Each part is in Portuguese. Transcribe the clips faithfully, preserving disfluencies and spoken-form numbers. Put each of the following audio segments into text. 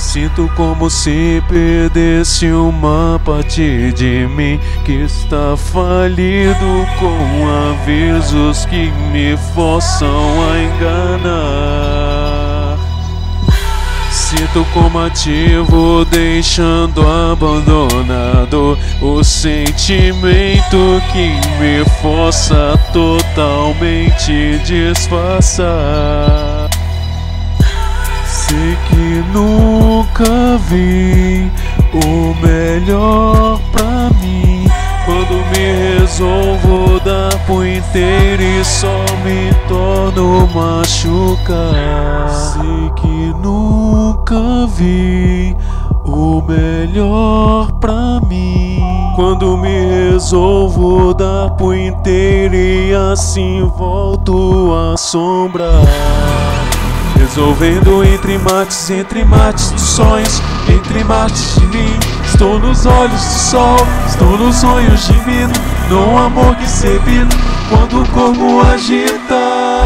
Sinto como se perdesse uma parte de mim que está falido, com avisos que me forçam a enganar. Sinto como ativo, deixando abandonado o sentimento que me força totalmente disfarçar. Sei que nunca vi o melhor pra mim, quando me resolvo dar por inteiro e só me torno machucar. Sei que nunca vi o melhor pra mim, quando me resolvo dar por inteiro e assim volto a assombrar. Resolvendo entre mates, entre mates de sonhos, entre mates de mim. Estou nos olhos do sol, estou nos sonhos de mim, no amor que recebido quando o corpo agita.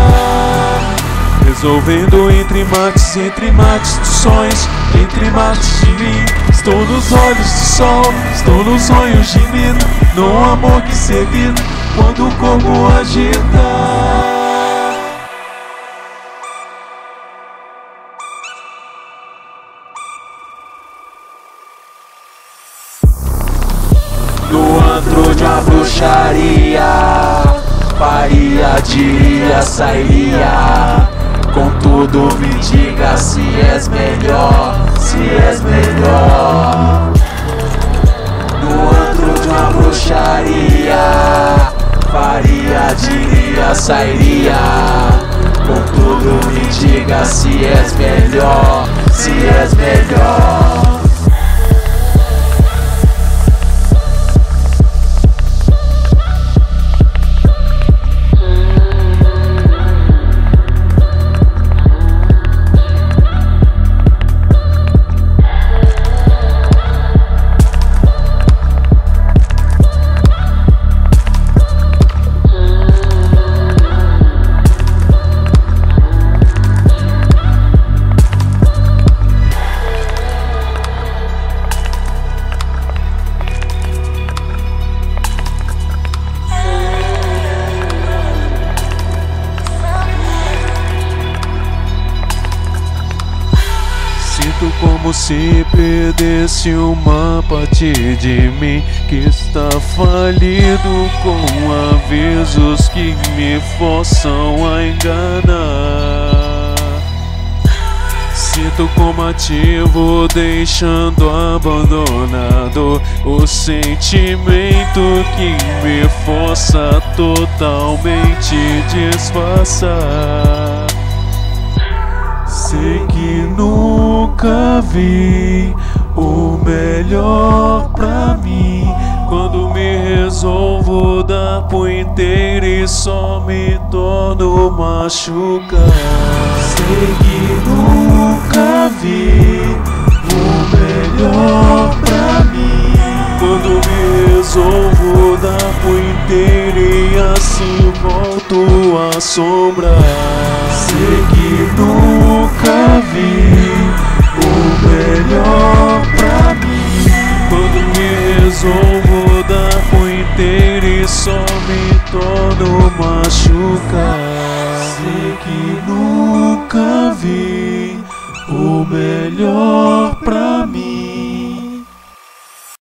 Resolvendo entre mates, entre mates de sonhos, entre mates de mim. Estou nos olhos do sol, estou nos sonhos de mim, no amor que recebido quando o corpo agita. No antro de uma bruxaria, faria, diria, sairia. Contudo me diga se és melhor, se és melhor. No antro de uma bruxaria, faria, diria, sairia. Contudo me diga se és melhor, se és melhor. Sinto como se perdesse uma parte de mim que está falido, com avisos que me forçam a enganar. Sinto como ativo, deixando abandonado o sentimento que me força totalmente disfarçar. Sei que nunca vi o melhor pra mim, quando me resolvo dar por inteiro e só me torno machucar. Sei que nunca vi o melhor pra mim, quando me resolvo dar por inteiro e assim volto a assombrar. Sei que nunca vi o melhor pra mim, quando me resolvo dar por inteiro e só me torno machucar. Sei que nunca vi o melhor pra